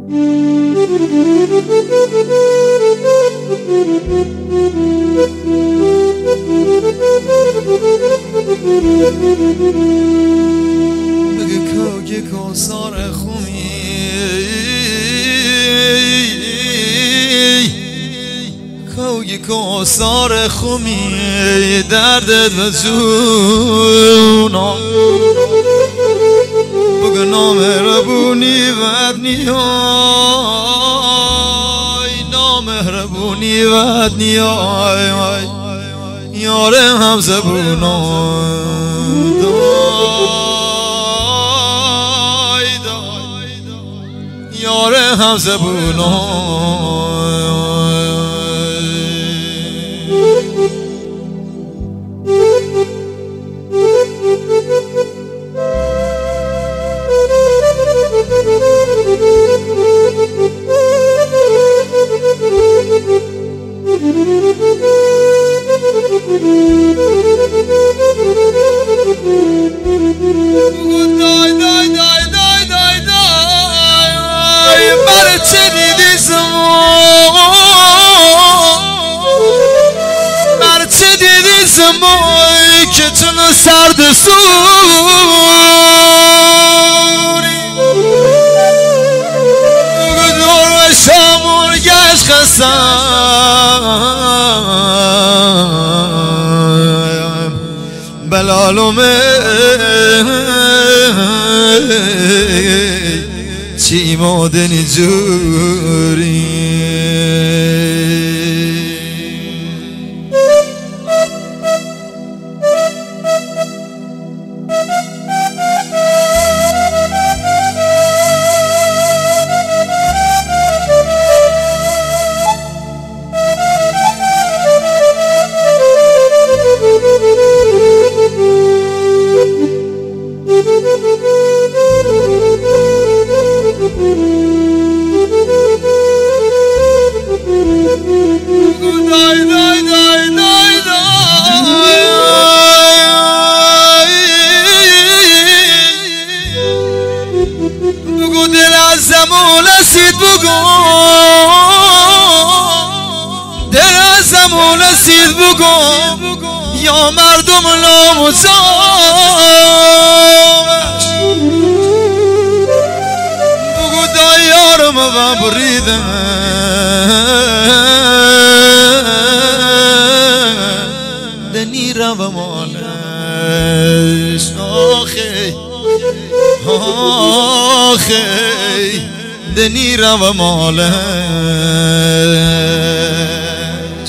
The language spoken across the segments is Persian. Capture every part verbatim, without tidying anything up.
بگه که کوثر خومی کوگی کوثر خومی دردت و جونم بگه نامهربونی ود نیای نامهربونی ود نیای یاره هم زبونم دای دای یاره هم زبونم دای دای دای دای دای دای برای چه دیدی زمان برای چه دیدی زمان که چون سرد سوری بگو دور و شامون گشت خستم بلالومه چی مادنی جوری زمون رسید بگو دل از زمون رسید بگو یا مردم لاموزامش بگو دایارم و بریدم دنی رو مالش آخی آخی دنی رو مالش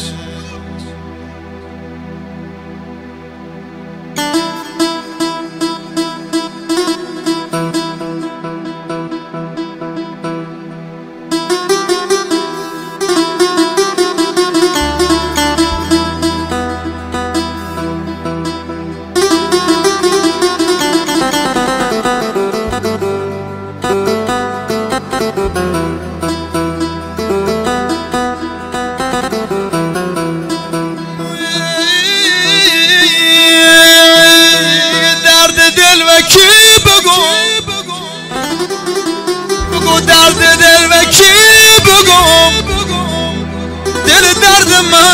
درد دل و کی بگم دل درد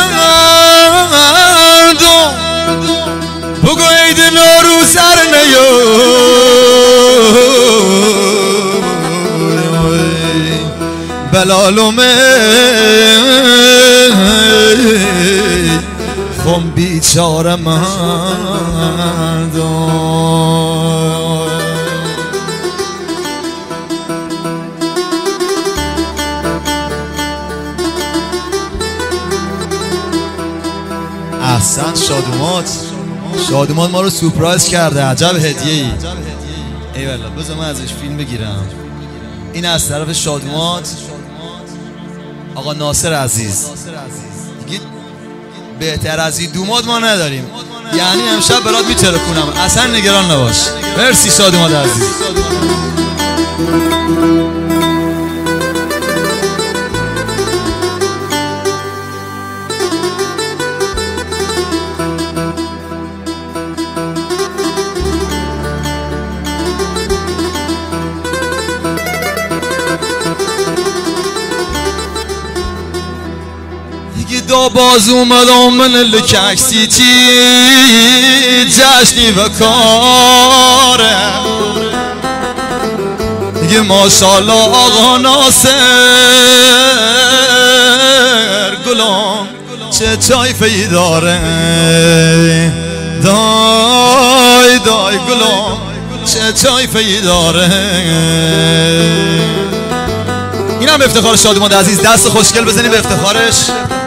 مردم بگو عید نوروز سر نیو بلالومه خم بیچاره مردم احسن شادومات شادومات ما رو سورپرایز کرده عجب هدیه ای ای والله بذار من ازش فیلم بگیرم این از طرف شادومات آقا ناصر عزیز دیگه بهتر از این دومات ما نداریم یعنی امشب برات میترکونم اصلا نگران نباش مرسی شادومات عزیز دا باز اومدم من لکک سیتی جشنی و کاره دیگه ماشالله آقا ناصر گلام چه طایفه‌ای داره دای دای گلام چه طایفه‌ای داره. این هم به افتخار شادمان عزیز، دست خوشگل بزنیم به افتخارش.